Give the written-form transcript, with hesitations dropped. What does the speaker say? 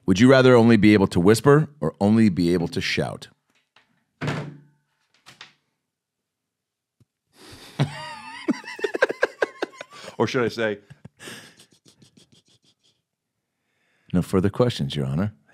Would you rather only be able to whisper or only be able to shout? Or should I say? No further questions, Your Honor.